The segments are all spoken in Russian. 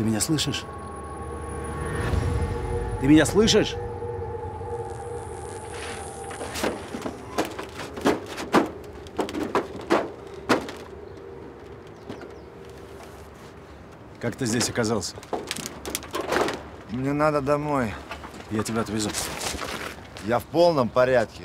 Ты меня слышишь? Ты меня слышишь? Как ты здесь оказался? Мне надо домой. Я тебя отвезу. Я в полном порядке.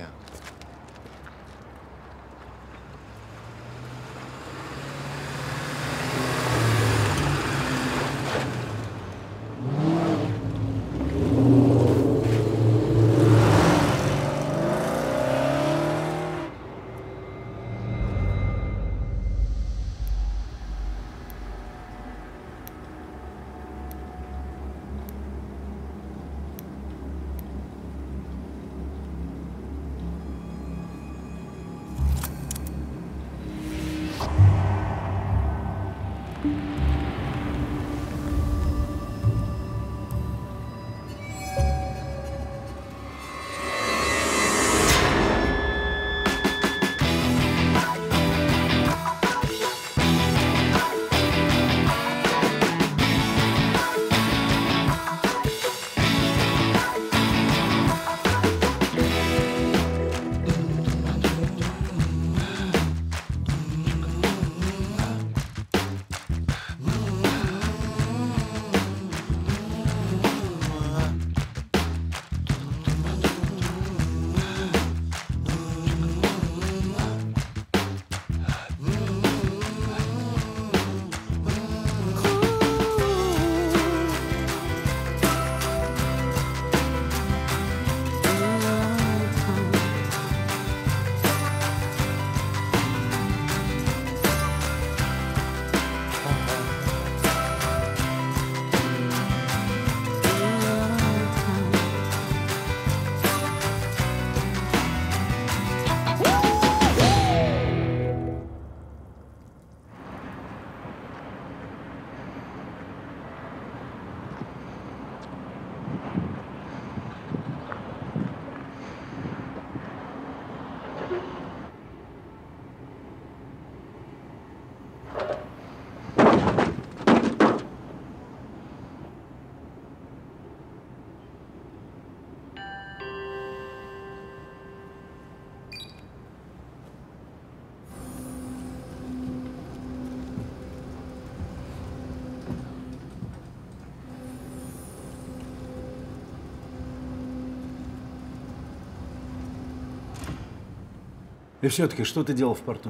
И все-таки, что ты делал в порту?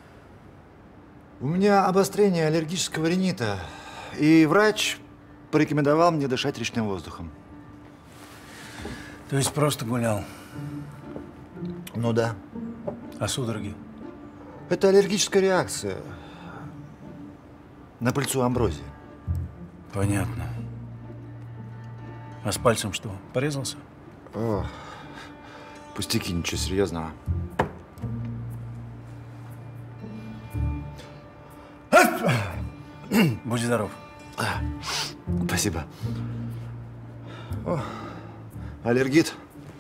У меня обострение аллергического ринита, и врач порекомендовал мне дышать речным воздухом. То есть просто гулял? Ну да. А судороги? Это аллергическая реакция на пыльцу амброзии. Понятно. А с пальцем что, порезался? О, пустяки, ничего серьезного. Будь здоров. Спасибо. О, аллергит.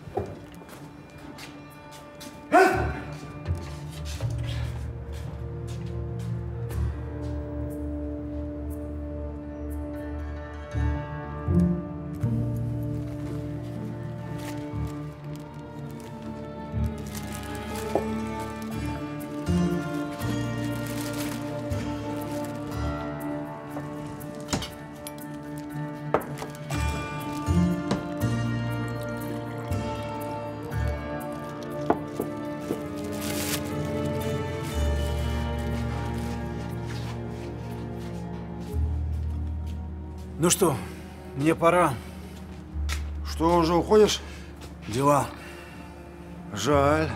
Ну что, мне пора. Что, уже уходишь? Дела. Жаль.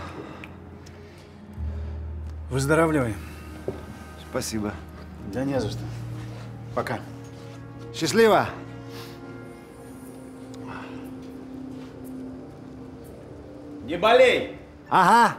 Выздоравливай. Спасибо. Да не за что. Пока. Счастливо. Не болей! Ага.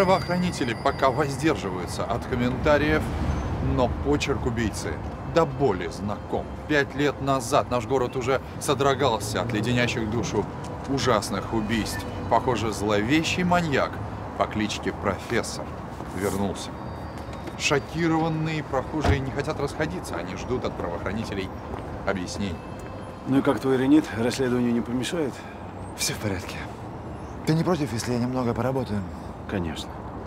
Правоохранители пока воздерживаются от комментариев, но почерк убийцы до боли знаком. 5 лет назад наш город уже содрогался от леденящих душу ужасных убийств. Похоже, зловещий маньяк по кличке Профессор вернулся. Шокированные прохожие не хотят расходиться, они ждут от правоохранителей объяснений. Ну и как твой ренит? Расследованию не помешает? Все в порядке. Ты не против, если я немного поработаю? Конечно.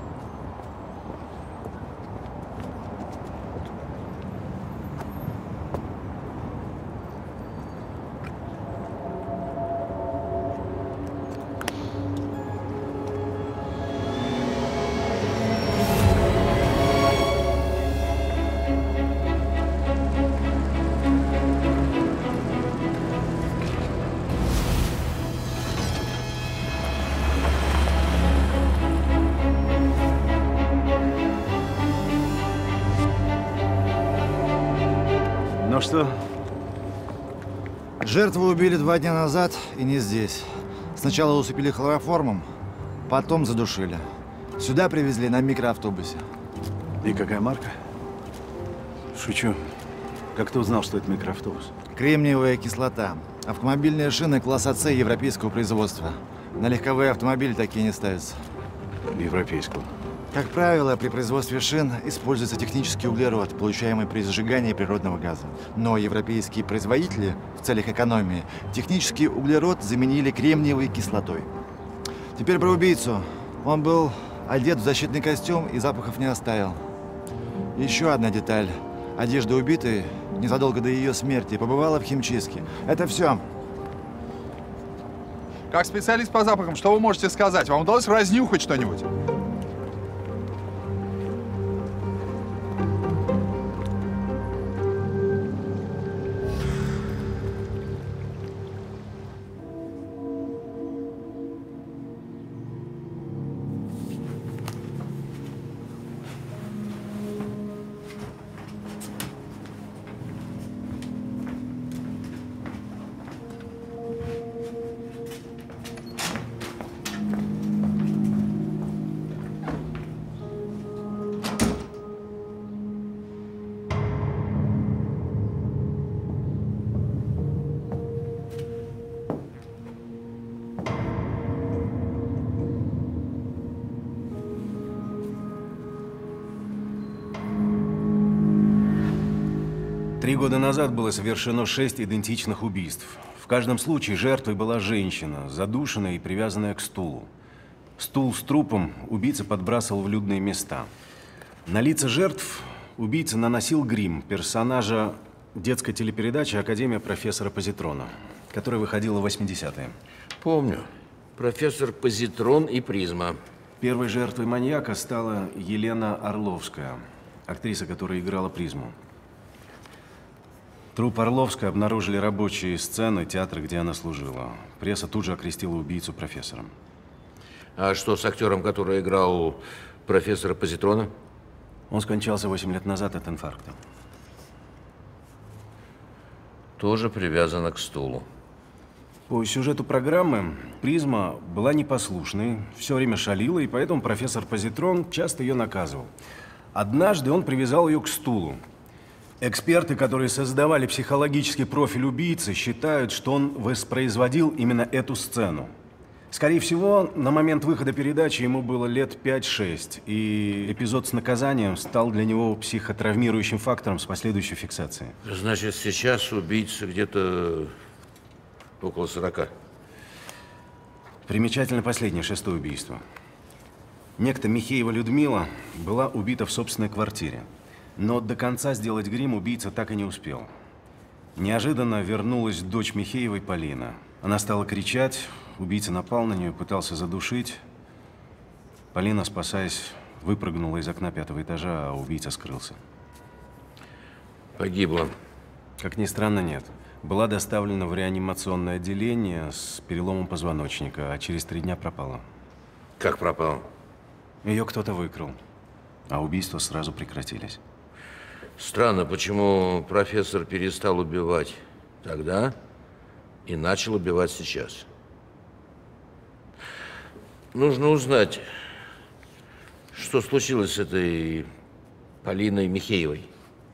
Ну что? Жертву убили 2 дня назад и не здесь. Сначала усыпили хлороформом, потом задушили. Сюда привезли на микроавтобусе. И какая марка? Шучу. Как ты узнал, что это микроавтобус? Кремниевая кислота. Автомобильные шины класса С европейского производства. На легковые автомобили такие не ставятся. Европейского. Как правило, при производстве шин используется технический углерод, получаемый при сжигании природного газа. Но европейские производители в целях экономии технический углерод заменили кремниевой кислотой. Теперь про убийцу. Он был одет в защитный костюм и запахов не оставил. Еще одна деталь. Одежда убитой незадолго до ее смерти побывала в химчистке. Это все. Как специалист по запахам, что вы можете сказать? Вам удалось разнюхать что-нибудь? Три года назад было совершено 6 идентичных убийств. В каждом случае жертвой была женщина, задушенная и привязанная к стулу. Стул с трупом убийца подбрасывал в людные места. На лица жертв убийца наносил грим персонажа детской телепередачи «Академия профессора Позитрона», которая выходила в 80-е. Помню. Профессор Позитрон и Призма. Первой жертвой маньяка стала Елена Орловская, актриса, которая играла Призму. Труп Орловской обнаружили рабочие сцены театра, где она служила. Пресса тут же окрестила убийцу профессором. А что с актером, который играл профессора Позитрона? Он скончался 8 лет назад от инфаркта. Тоже привязана к стулу. По сюжету программы Призма была непослушной, все время шалила, и поэтому профессор Позитрон часто ее наказывал. Однажды он привязал ее к стулу. Эксперты, которые создавали психологический профиль убийцы, считают, что он воспроизводил именно эту сцену. Скорее всего, на момент выхода передачи ему было лет 5-6, и эпизод с наказанием стал для него психотравмирующим фактором с последующей фиксацией. Значит, сейчас убийца где-то около 40. Примечательно последнее, 6-е убийство. Некто Михеева Людмила была убита в собственной квартире. Но до конца сделать грим убийца так и не успел. Неожиданно вернулась дочь Михеевой, Полина. Она стала кричать, убийца напал на нее, пытался задушить. Полина, спасаясь, выпрыгнула из окна 5-го этажа, а убийца скрылся. Погибла. Как ни странно, нет. Была доставлена в реанимационное отделение с переломом позвоночника, а через 3 дня пропала. Как пропала? Ее кто-то выкрал, а убийства сразу прекратились. Странно, почему профессор перестал убивать тогда и начал убивать сейчас. Нужно узнать, Что случилось с этой Полиной Михеевой?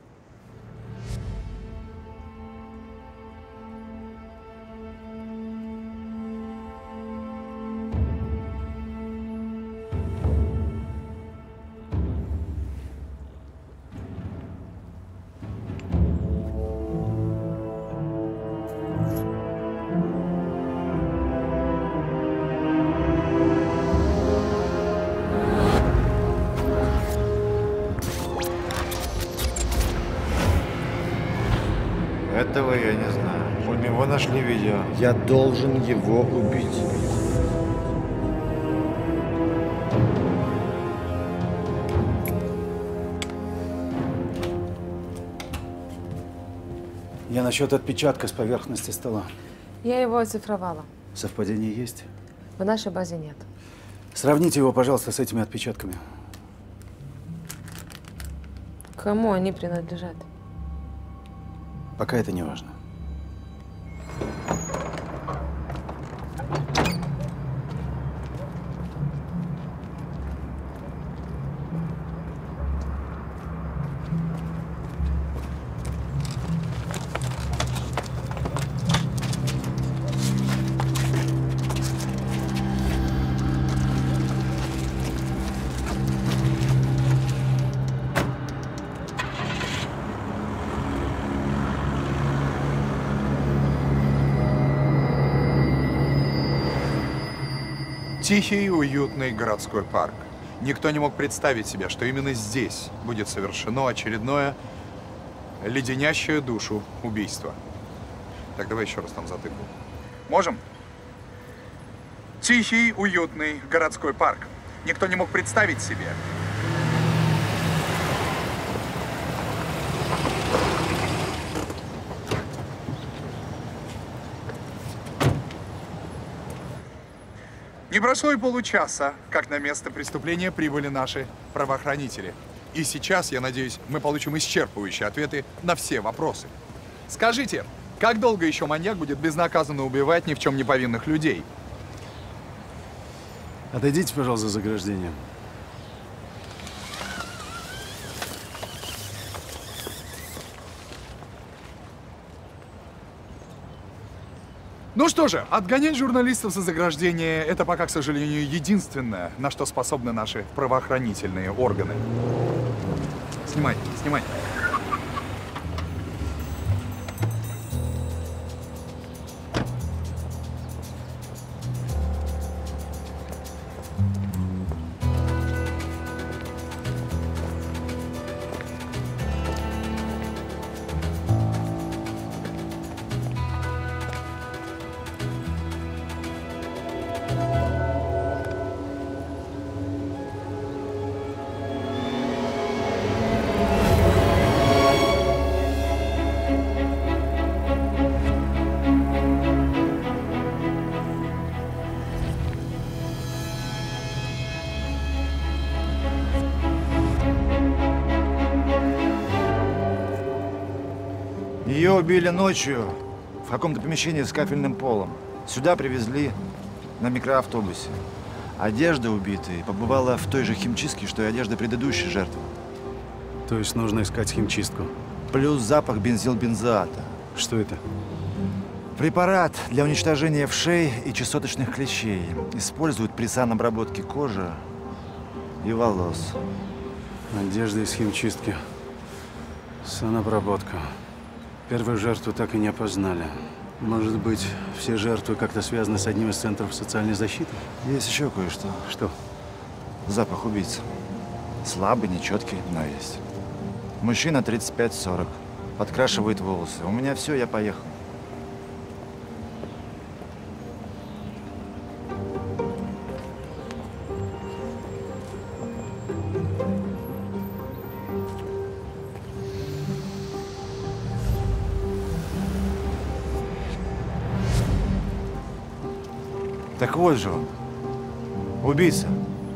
Этого я не знаю. У него нашли видео. Я должен его убить. Я насчет отпечатка с поверхности стола. Я его оцифровала. Совпадение есть? В нашей базе нет. Сравните его, пожалуйста, с этими отпечатками. Кому они принадлежат? Пока это не важно. Тихий, уютный городской парк. Никто не мог представить себе, что именно здесь будет совершено очередное леденящее душу убийство. Так, давай еще раз там затыкну. Можем? Тихий, уютный городской парк. Никто не мог представить себе. Не прошло и получаса, как на место преступления прибыли наши правоохранители. И сейчас, я надеюсь, мы получим исчерпывающие ответы на все вопросы. Скажите, как долго еще маньяк будет безнаказанно убивать ни в чем не повинных людей? Отойдите, пожалуйста, за заграждение. Ну что же, отгонять журналистов за заграждение – это пока, к сожалению, единственное, на что способны наши правоохранительные органы. Снимай, снимай. Ее убили ночью в каком-то помещении с кафельным полом. Сюда привезли на микроавтобусе. Одежда убитой побывала в той же химчистке, что и одежда предыдущей жертвы. То есть нужно искать химчистку. Плюс запах бензилбензоата. Что это? Препарат для уничтожения вшей и чесоточных клещей. Используют при санобработке кожи и волос. Одежда из химчистки. Санобработка. Первую жертву так и не опознали. Может быть, все жертвы как-то связаны с одним из центров социальной защиты? Есть еще кое-что. Что? Запах убийцы. Слабый, нечеткий, но есть. Мужчина 35-40. Подкрашивает волосы. У меня все, я поехал. Так вот же он. Убийца.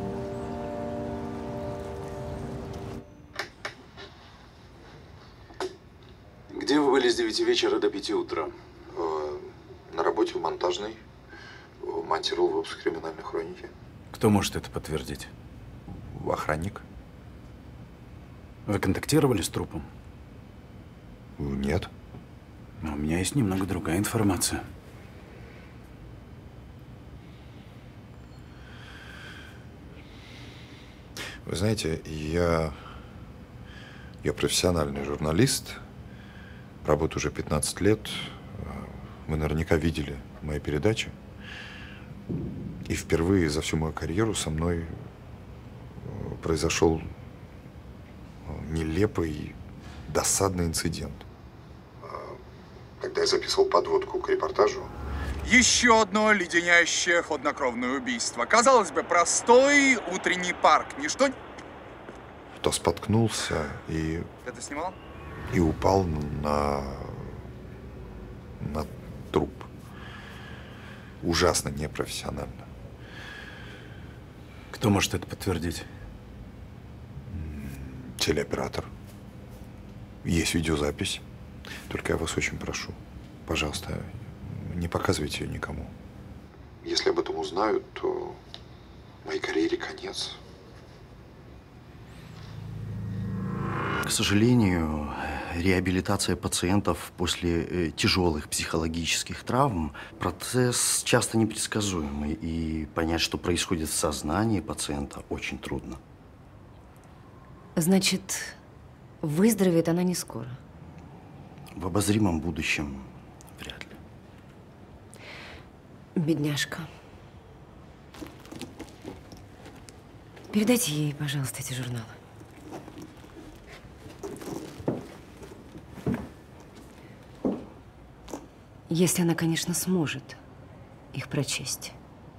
Где вы были с 9 вечера до 5 утра? На работе в монтажной. Монтировал выпуск криминальной хроники. Кто может это подтвердить? охранник. Вы контактировали с трупом? Нет. Но у меня есть немного другая информация. Вы знаете, я профессиональный журналист, работаю уже 15 лет. Вы наверняка видели мои передачи. И впервые за всю мою карьеру со мной произошел нелепый, досадный инцидент. Когда я записывал подводку к репортажу, Еще одно леденящее хладнокровное убийство. Казалось бы, простой утренний парк. Ничто... То споткнулся и Это снимал? упал на труп. Ужасно непрофессионально. Кто может это подтвердить? Телеоператор. Есть видеозапись. Только я вас очень прошу, пожалуйста, не показывайте ее никому. если об этом узнают, то моей карьере конец. К сожалению, реабилитация пациентов после тяжелых психологических травм – процесс часто непредсказуемый, и понять, что происходит в сознании пациента, очень трудно. Значит, выздоровеет она не скоро? В обозримом будущем вряд ли. Бедняжка. Передайте ей, пожалуйста, эти журналы. Если она, конечно, сможет их прочесть.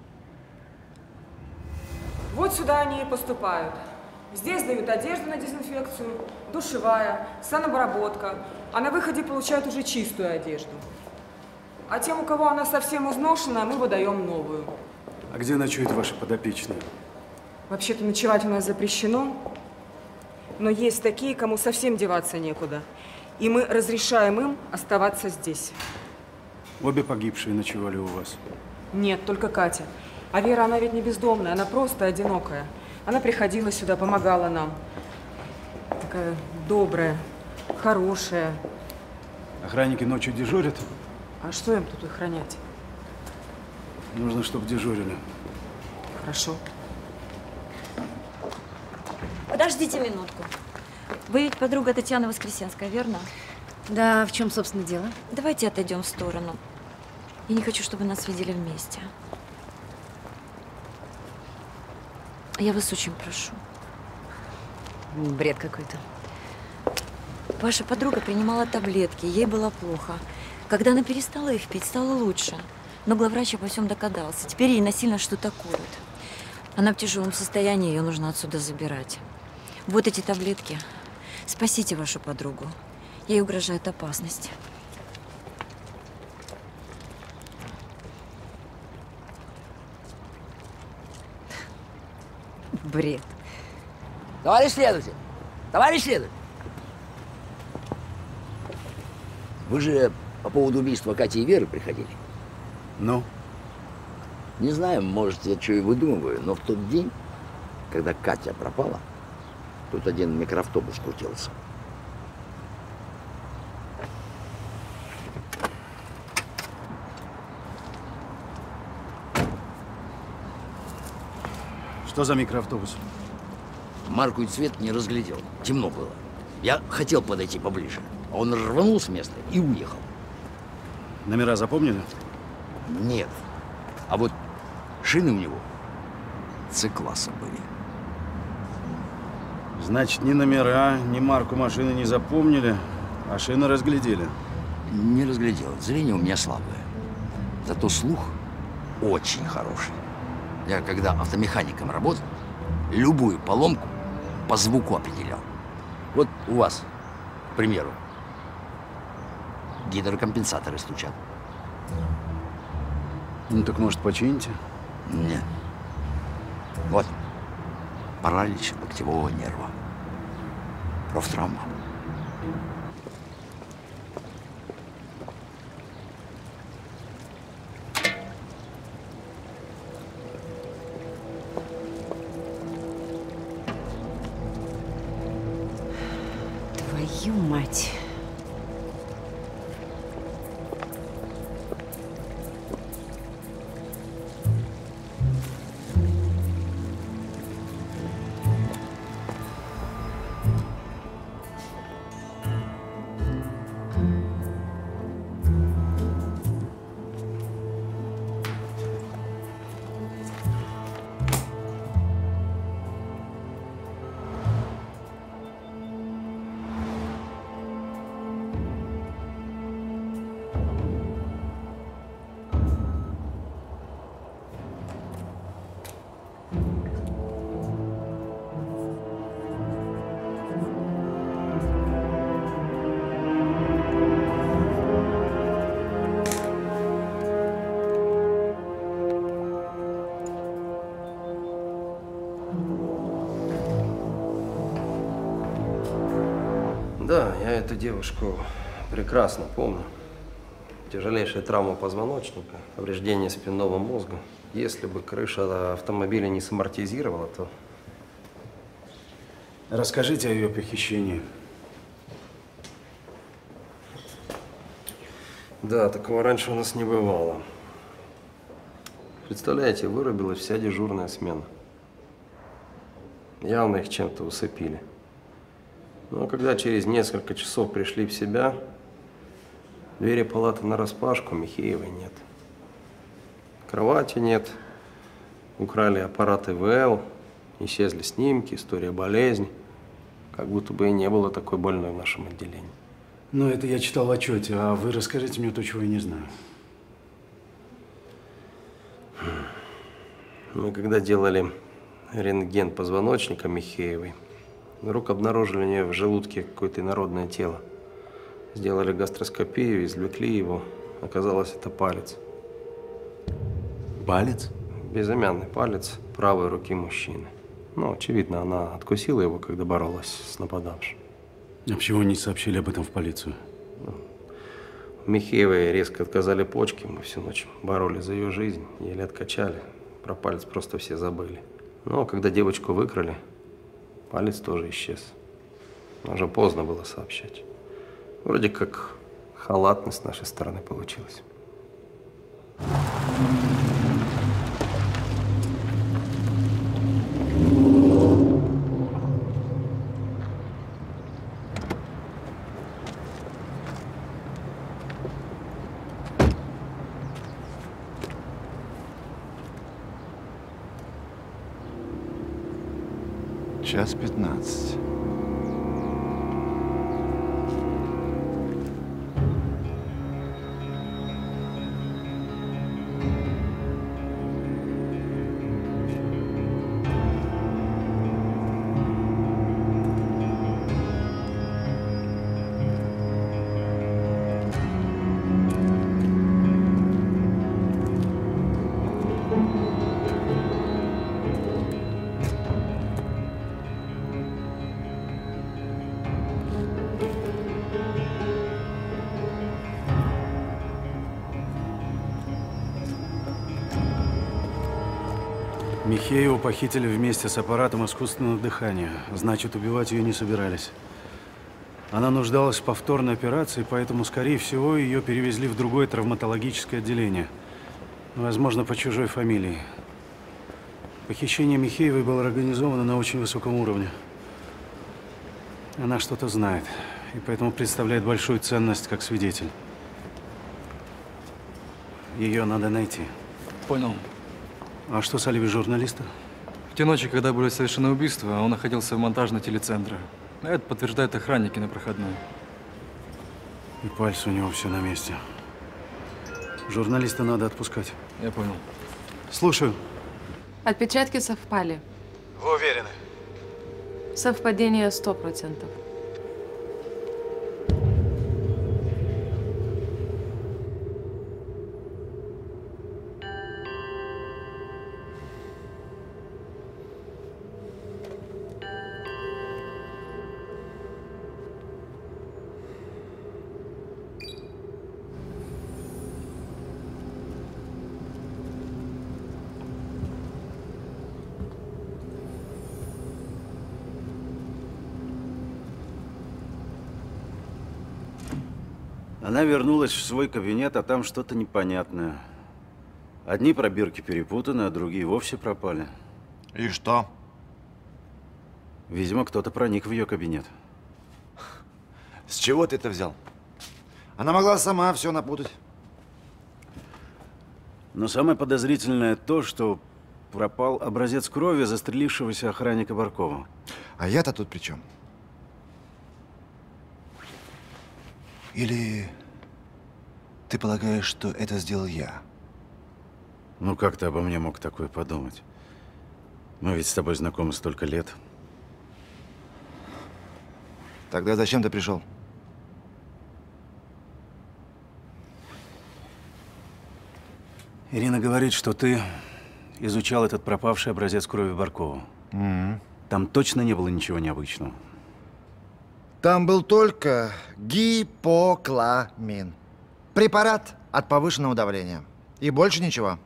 Вот сюда они и поступают. Здесь дают одежду на дезинфекцию, душевая, санобработка, а на выходе получают уже чистую одежду. А тем, у кого она совсем изношенная, мы выдаем новую. А где ночуют ваши подопечные? Вообще-то ночевать у нас запрещено, но есть такие, кому совсем деваться некуда. И мы разрешаем им оставаться здесь. Обе погибшие ночевали у вас? Нет, только Катя. А Вера, она ведь не бездомная, она просто одинокая. Она приходила сюда, помогала нам. Такая добрая, хорошая. Охранники ночью дежурят? А что им тут охранять? Нужно, чтобы дежурили. Хорошо. Подождите минутку. Вы ведь подруга Татьяны Воскресенской, верно? Да, в чем, собственно, дело? Давайте отойдем в сторону. Я не хочу, чтобы нас видели вместе. Я вас очень прошу. Бред какой-то. Ваша подруга принимала таблетки, ей было плохо. Когда она перестала их пить, стало лучше. Но главврач обо всем догадался. Теперь ей насильно что-то колют. Она в тяжелом состоянии, ее нужно отсюда забирать. Вот эти таблетки. Спасите вашу подругу. Ей угрожает опасность. Бред. Товарищ следователь! Товарищ следователь! Вы же по поводу убийства Кати и Веры приходили? Ну? Не знаю, может, я что и выдумываю, но в тот день, когда Катя пропала, тут один микроавтобус крутился. Что за микроавтобус? Марку и цвет не разглядел. Темно было. Я хотел подойти поближе. А он рванул с места и уехал. Номера запомнили? Нет. А вот шины у него С-класса были. Значит, ни номера, ни марку машины не запомнили, а шины разглядели. Не разглядел. Зрение у меня слабое. Зато слух очень хороший. Я когда автомехаником работал, любую поломку по звуку определял. Вот у вас, к примеру, гидрокомпенсаторы стучат. Ну так, может, почините? Нет. Вот. Паралич локтевого нерва. Профтравма. Твою мать. Да, я эту девушку прекрасно помню. Тяжелейшая травма позвоночника, повреждение спинного мозга. Если бы крыша автомобиля не самортизировала, то… Расскажите о ее похищении. Да, такого раньше у нас не бывало. Представляете, вырубилась вся дежурная смена. Явно их чем-то усыпили. Но когда через несколько часов пришли в себя, двери палаты нараспашку, Михеевой нет. Кровати нет, украли аппарат ИВЛ, исчезли снимки, история болезни. Как будто бы и не было такой больной в нашем отделении. Ну, это я читал в отчете, а вы расскажите мне то, чего я не знаю. Мы когда делали рентген позвоночника Михеевой, вдруг обнаружили у нее в желудке какое-то инородное тело. Сделали гастроскопию, извлекли его. Оказалось, это палец. Палец? Безымянный палец правой руки мужчины. Ну, очевидно, она откусила его, когда боролась с нападавшим. А почему не сообщили об этом в полицию? У Михеевой резко отказали почки. Мы всю ночь боролись за ее жизнь, еле откачали. Про палец просто все забыли. Но когда девочку выкрали, палец тоже исчез. Уже поздно было сообщать. Вроде как халатность с нашей стороны получилась. Час 15. Михееву похитили вместе с аппаратом искусственного дыхания. Значит, убивать ее не собирались. Она нуждалась в повторной операции, поэтому, скорее всего, ее перевезли в другое травматологическое отделение. Возможно, по чужой фамилии. Похищение Михеевой было организовано на очень высоком уровне. Она что-то знает, и поэтому представляет большую ценность как свидетель. Ее надо найти. Понял. А что с алиби журналиста? В те ночи, когда были совершены убийства, он находился в монтажной телецентре. Это подтверждают охранники на проходной. И пальцы у него все на месте. Журналиста надо отпускать. Я понял. Слушаю. Отпечатки совпали. Вы уверены? Совпадение 100%. Она вернулась в свой кабинет, а там что-то непонятное. Одни пробирки перепутаны, а другие вовсе пропали. И что? Видимо, кто-то проник в ее кабинет. С чего ты это взял? Она могла сама все напутать. Но самое подозрительное то, что пропал образец крови застрелившегося охранника Баркова. А я-то тут при чем? Или ты полагаешь, что это сделал я? Ну, как ты обо мне мог такое подумать? Мы ведь с тобой знакомы столько лет. Тогда зачем ты пришел? Ирина говорит, что ты изучал этот пропавший образец крови Баркова. Там точно не было ничего необычного. Там был только гипокламин. Препарат от повышенного давления. И больше ничего.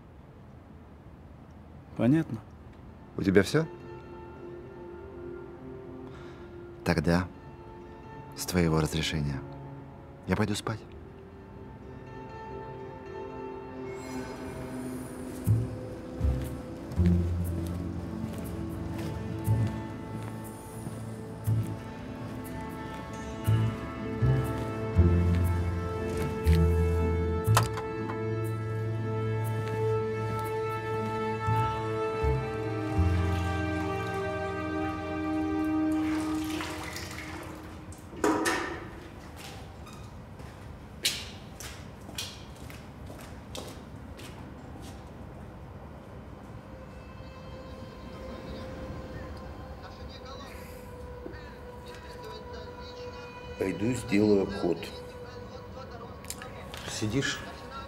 Понятно. У тебя все? Тогда, с твоего разрешения, я пойду спать. Пойду сделаю обход. Сидишь?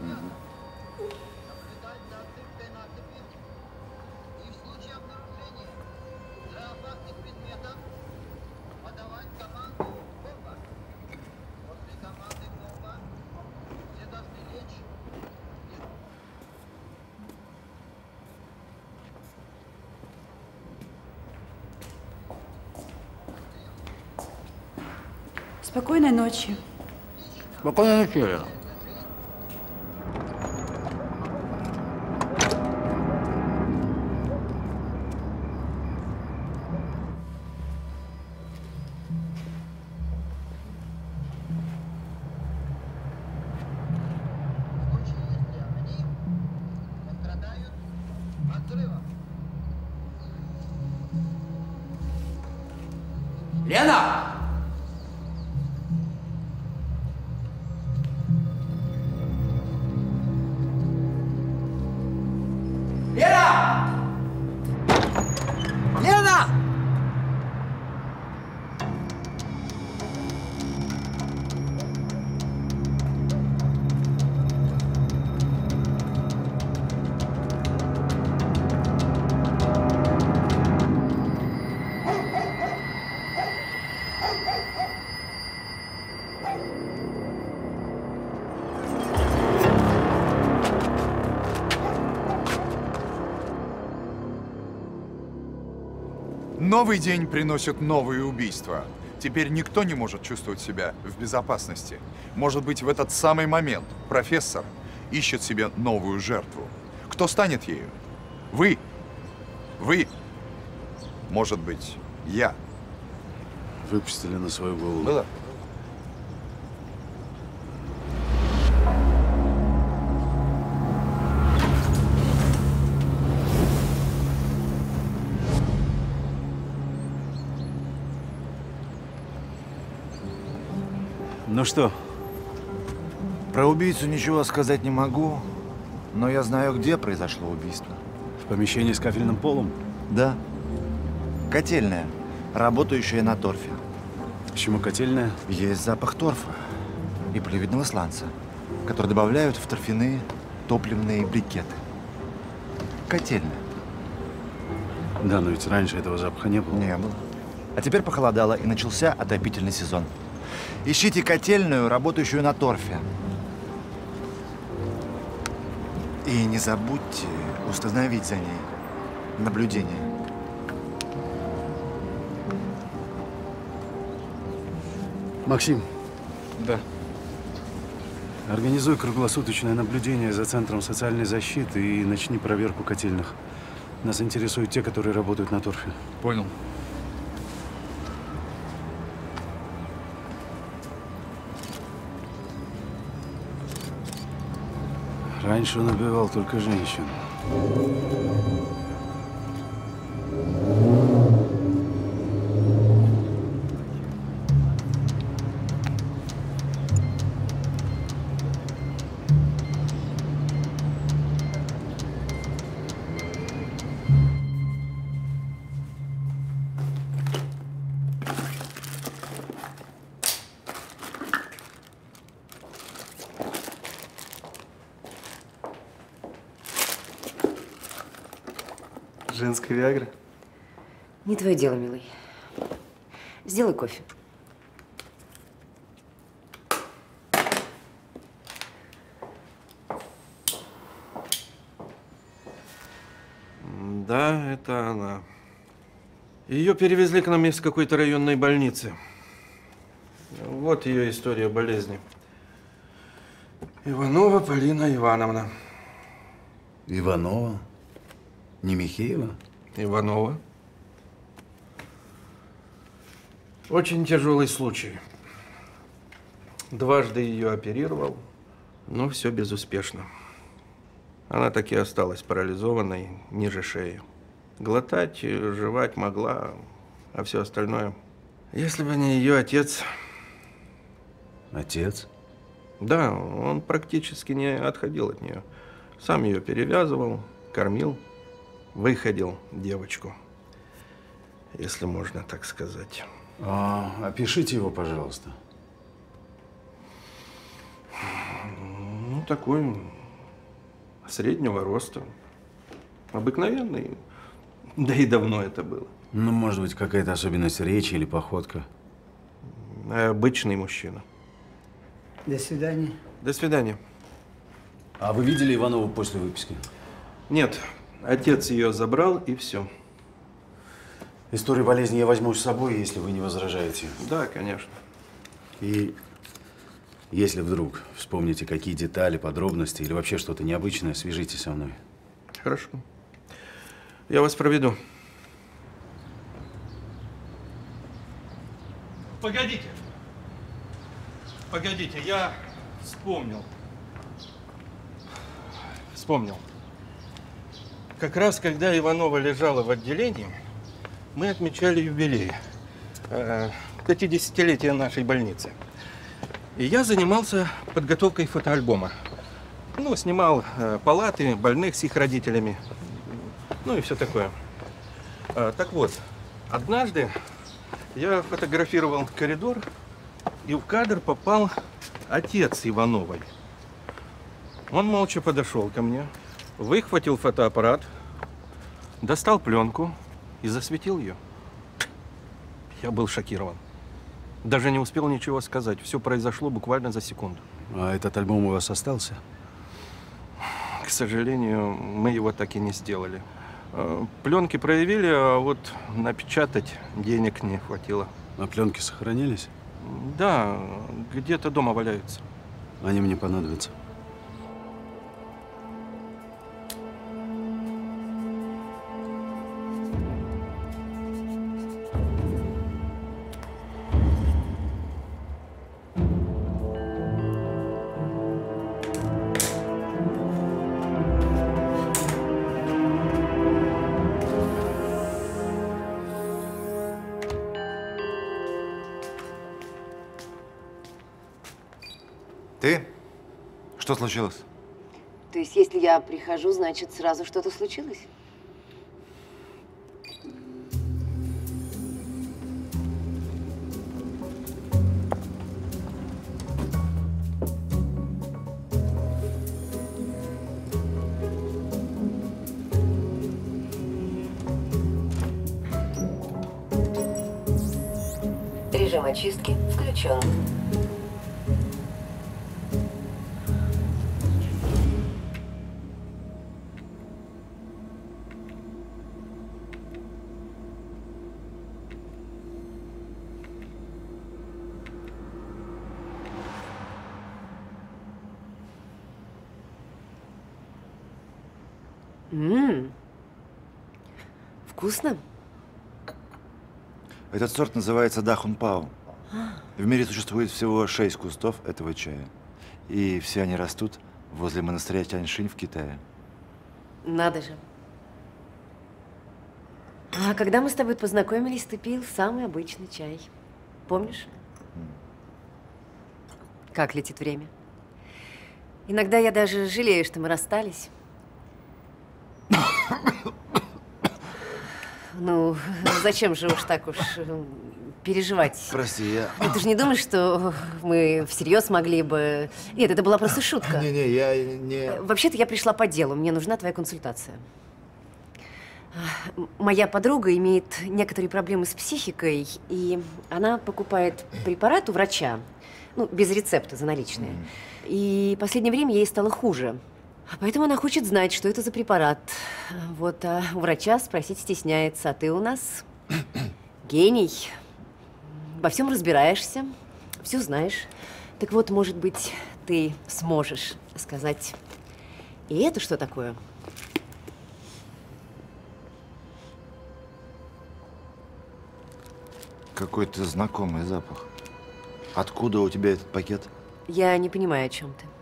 Спокойной ночи. Спокойной ночи, Лена. Лена! Лена! Лена! Новый день приносит новые убийства. Теперь никто не может чувствовать себя в безопасности. Может быть, в этот самый момент профессор ищет себе новую жертву. Кто станет ею? Вы. Вы. Может быть, я. Выпустили на свою голову. Было? Ну что? Про убийцу ничего сказать не могу, но я знаю, где произошло убийство. В помещении с кафельным полом? Да. Котельная, работающая на торфе. Почему котельная? Есть запах торфа и плевидного сланца, который добавляют в торфяные топливные брикеты. Котельная. Да, но ведь раньше этого запаха не было. Не было. А теперь похолодало, и начался отопительный сезон. Ищите котельную, работающую на торфе. И не забудьте установить за ней наблюдение. Максим. Да. Организуй круглосуточное наблюдение за Центром социальной защиты и начни проверку котельных. Нас интересуют те, которые работают на торфе. Понял. Раньше он убивал только женщин. Женская виагра? Не твое дело, милый. Сделай кофе. Да, это она. Ее перевезли к нам из какой-то районной больницы. Вот ее история болезни. Иванова Полина Ивановна. Иванова? Не Михеева? Иванова. Очень тяжелый случай. Дважды ее оперировал, но все безуспешно. Она так и осталась парализованной ниже шеи. Глотать, жевать могла, а все остальное… Если бы не ее отец… Отец? Да, он практически не отходил от нее. Сам ее перевязывал, кормил, выходил девочку, если можно так сказать. Опишите его, пожалуйста. Ну, такой среднего роста. Обыкновенный. Да и давно это было. Ну, может быть, какая-то особенность речи или походка. Обычный мужчина. До свидания. До свидания. А вы видели Иванову после выписки? Нет. Отец ее забрал, и все. Историю болезни я возьму с собой, если вы не возражаете. Да, конечно. И если вдруг вспомните какие детали, подробности или вообще что-то необычное, свяжитесь со мной. Хорошо. Я вас проведу. Погодите. Погодите, я вспомнил. Вспомнил. Как раз, когда Иванова лежала в отделении, мы отмечали юбилей. 50-летие нашей больницы. И я занимался подготовкой фотоальбома. Ну, снимал палаты больных с их родителями. Ну и все такое. Так вот, однажды я фотографировал коридор, и в кадр попал отец Ивановой. Он молча подошел ко мне, выхватил фотоаппарат, достал пленку и засветил ее. Я был шокирован. Даже не успел ничего сказать. Все произошло буквально за секунду. А этот альбом у вас остался? К сожалению, мы его так и не сделали. Пленки проявили, а вот напечатать денег не хватило. А пленки сохранились? Да, где-то дома валяются. Они мне понадобятся. Ты? Что случилось? То есть, если я прихожу, значит, сразу что-то случилось? Режим очистки включен. Вкусно? Этот сорт называется дахунпао. В мире существует всего 6 кустов этого чая. И все они растут возле монастыря Тяньшинь в Китае. Надо же. А когда мы с тобой познакомились, ты пил самый обычный чай. Помнишь? Как летит время. Иногда я даже жалею, что мы расстались. Ну, зачем же уж так переживать? Прости, я… Ну, ты же не думаешь, что мы всерьез могли бы… Нет, это была просто шутка. Не-не, я не… Вообще-то я пришла по делу. Мне нужна твоя консультация. Моя подруга имеет некоторые проблемы с психикой, и она покупает препарат у врача, ну, без рецепта, за наличные. И в последнее время ей стало хуже. Поэтому она хочет знать, что это за препарат. Вот, а у врача спросить стесняется. А ты у нас гений. Во всем разбираешься, все знаешь. Так вот, может быть, ты сможешь сказать, и это что такое? Какой-то знакомый запах. Откуда у тебя этот пакет? Я не понимаю, о чем ты.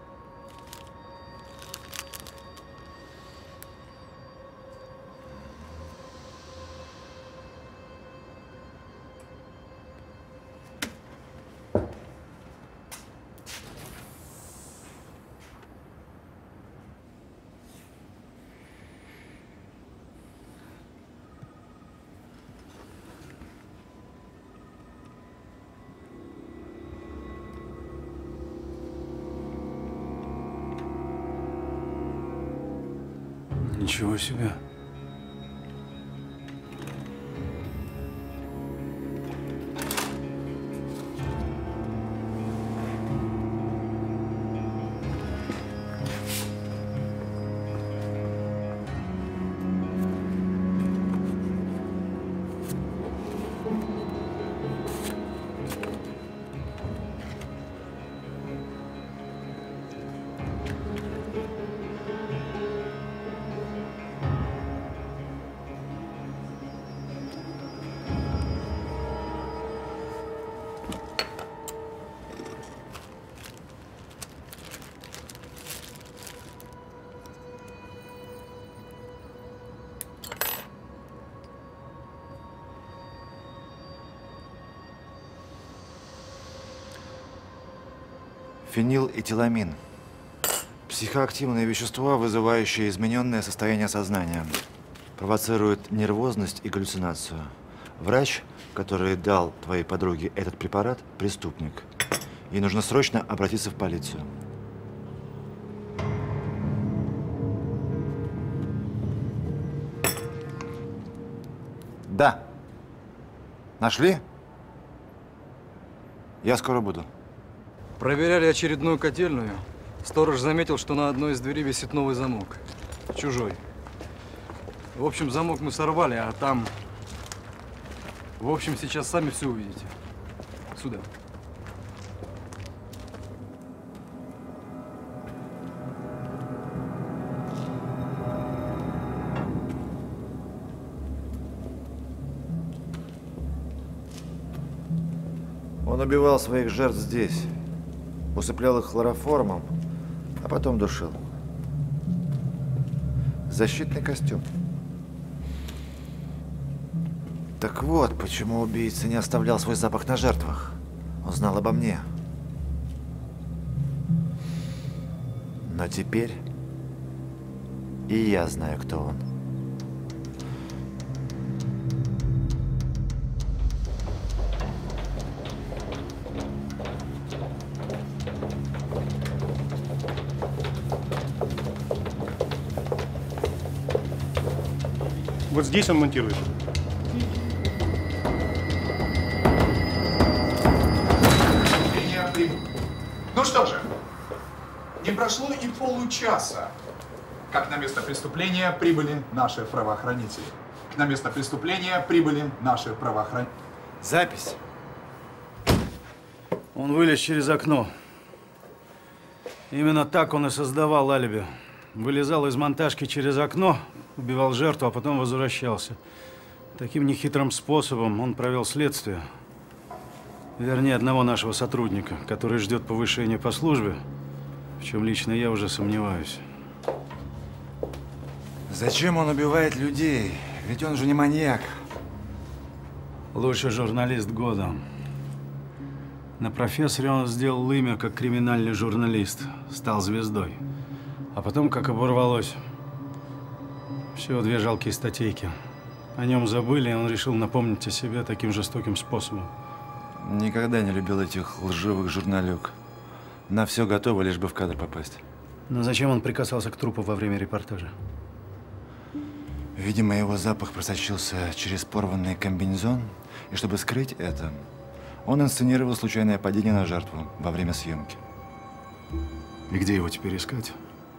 Ничего себе. Фенилэтиламин. Психоактивное вещество, вызывающее измененное состояние сознания. Провоцирует нервозность и галлюцинацию. Врач, который дал твоей подруге этот препарат, преступник. Ей нужно срочно обратиться в полицию. Да. Нашли? Я скоро буду. Проверяли очередную котельную. Сторож заметил, что на одной из дверей висит новый замок. Чужой. В общем, замок мы сорвали, а там… В общем, сейчас сами все увидите. Сюда. Он убивал своих жертв здесь. Усыплял их хлороформом, а потом душил. Защитный костюм. Так вот, почему убийца не оставлял свой запах на жертвах. Он знал обо мне. Но теперь и я знаю, кто он. Вот здесь он монтирует. Ну что же, не прошло и получаса, как на место преступления прибыли наши правоохранители. На место преступления прибыли наши правоохранители. Запись. Он вылез через окно. Именно так он и создавал алиби. Вылезал из монтажки через окно, убивал жертву, а потом возвращался. Таким нехитрым способом он провел следствие. Вернее, одного нашего сотрудника, который ждет повышения по службе, в чем лично я уже сомневаюсь. Зачем он убивает людей? Ведь он же не маньяк. Лучший журналист года. На профессоре он сделал имя как криминальный журналист, стал звездой. А потом, как оборвалось, всего 2 жалкие статейки. О нем забыли, и он решил напомнить о себе таким жестоким способом. Никогда не любил этих лживых журналюк. На все готово, лишь бы в кадр попасть. Но зачем он прикасался к трупу во время репортажа? Видимо, его запах просочился через порванный комбинезон, и чтобы скрыть это, он инсценировал случайное падение на жертву во время съемки. И где его теперь искать?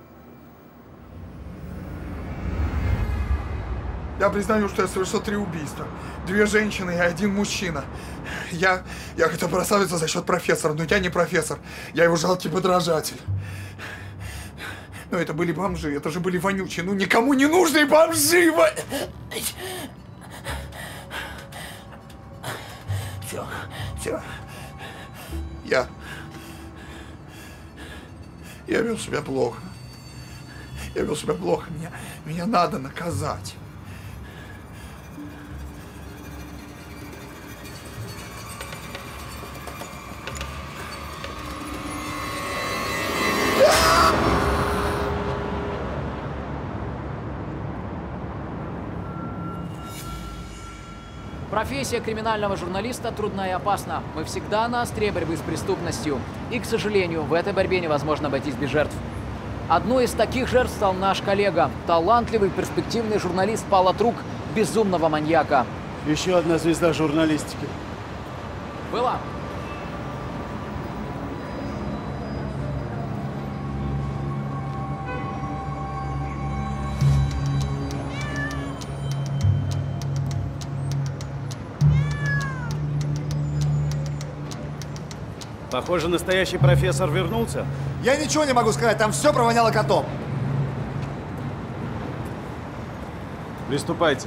Я признаю, что я совершил 3 убийства. 2 женщины и 1 мужчина. Я хотел прославиться за счет профессора, но я не профессор. Я его жалкий подражатель. Но это были бомжи, это же были вонючие, ну никому не нужные бомжи! Все. Я вел себя плохо. Меня надо наказать. Профессия криминального журналиста трудна и опасна. Мы всегда на острие борьбы с преступностью. И, к сожалению, в этой борьбе невозможно обойтись без жертв. Одной из таких жертв стал наш коллега. Талантливый, перспективный журналист пал от рук безумного маньяка. Еще одна звезда журналистики. Была. Похоже, настоящий профессор вернулся. Я ничего не могу сказать, там все провоняло котом. Приступайте.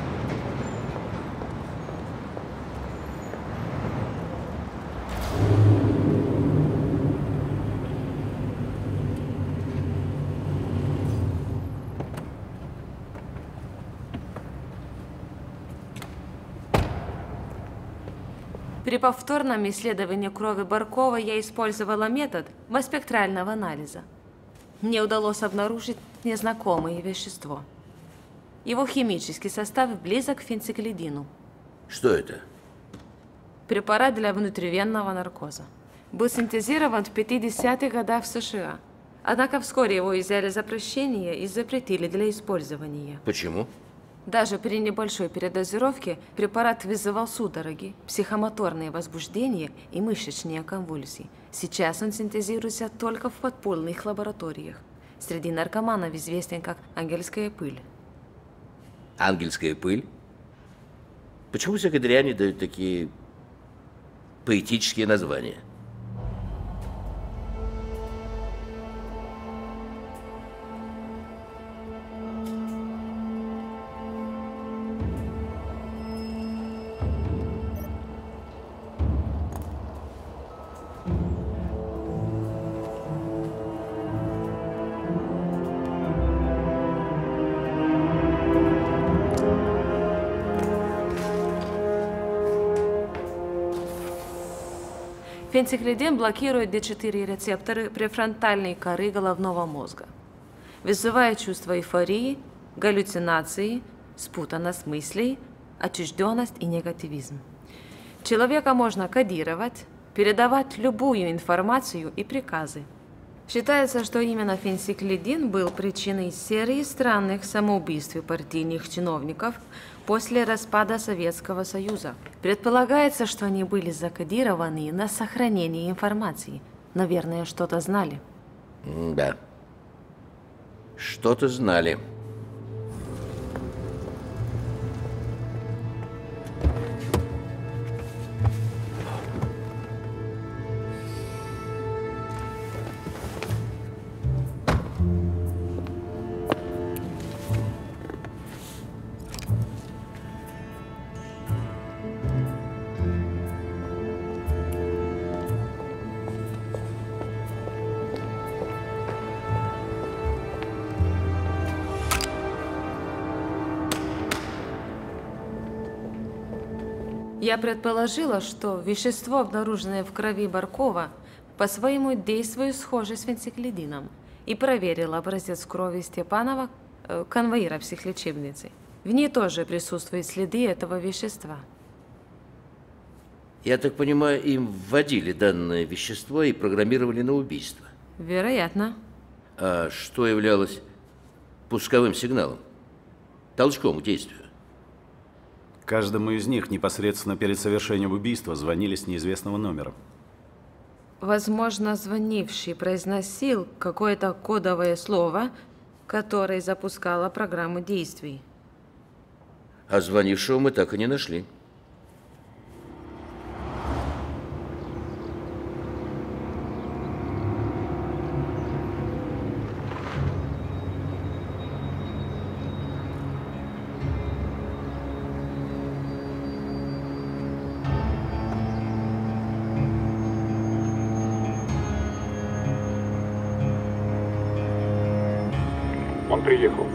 При повторном исследовании крови Баркова я использовала метод масспектрального анализа. Мне удалось обнаружить незнакомое вещество. Его химический состав близок к фенциклидину. Что это? Препарат для внутривенного наркоза. Был синтезирован в 50-х годах в США. Однако вскоре его изъяли запрещение и запретили для использования. Почему? Даже при небольшой передозировке препарат вызывал судороги, психомоторные возбуждения и мышечные конвульсии. Сейчас он синтезируется только в подпольных лабораториях. Среди наркоманов известен как ангельская пыль. Ангельская пыль? Почему всякой дряни дают такие поэтические названия? Фенциклидин блокирует D4 рецепторы префронтальной коры головного мозга, вызывая чувство эйфории, галлюцинации, спутанность мыслей, отчужденность и негативизм. Человека можно кодировать, передавать любую информацию и приказы. Считается, что именно фенциклидин был причиной серии странных самоубийств партийных чиновников после распада Советского Союза. Предполагается, что они были закодированы на сохранение информации. Наверное, что-то знали. Да. Что-то знали. Я предположила, что вещество, обнаруженное в крови Баркова, по своему действию схоже с фенциклидином, и проверила образец крови Степанова, конвоира психлечебницы. В ней тоже присутствуют следы этого вещества. Я так понимаю, им вводили данное вещество и программировали на убийство? Вероятно. А что являлось пусковым сигналом? Толчком к действию? Каждому из них непосредственно перед совершением убийства звонили с неизвестного номера. Возможно, звонивший произносил какое-то кодовое слово, которое запускало программу действий. А звонившего мы так и не нашли. Он приехал.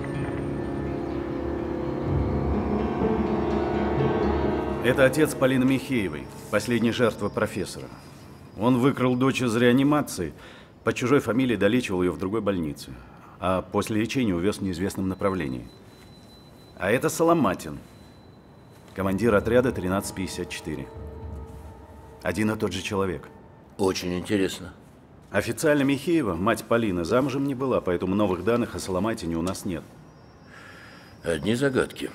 Это отец Полины Михеевой, последняя жертва профессора. Он выкрал дочь из реанимации, по чужой фамилии долечивал ее в другой больнице, а после лечения увез в неизвестном направлении. А это Соломатин, командир отряда 1354. Один и тот же человек. Очень интересно. Официально Михеева, мать Полины, замужем не была, поэтому новых данных о Соломатине у нас нет. Одни загадки.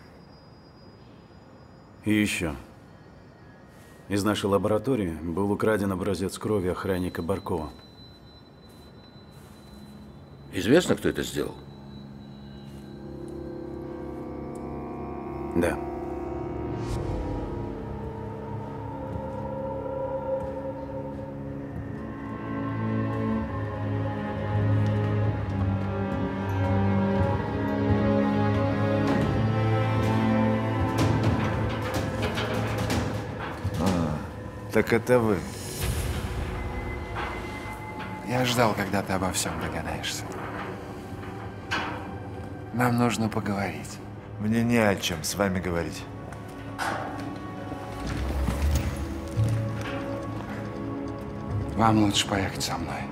И еще. Из нашей лаборатории был украден образец крови охранника Баркова. Известно, кто это сделал? Да. Так это вы. Я ждал, когда ты обо всем догадаешься. Нам нужно поговорить. Мне не о чем с вами говорить. Вам лучше поехать со мной.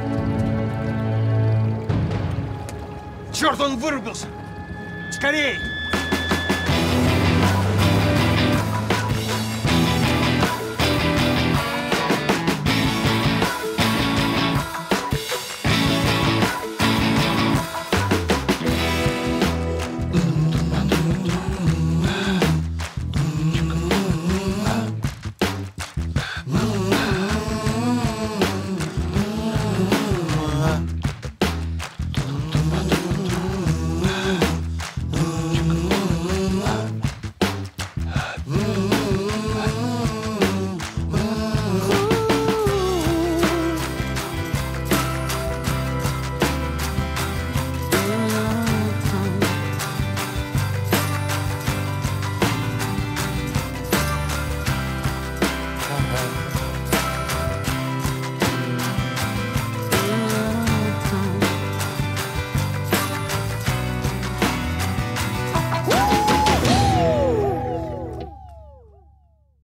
Черт, он вырубился! Скорей!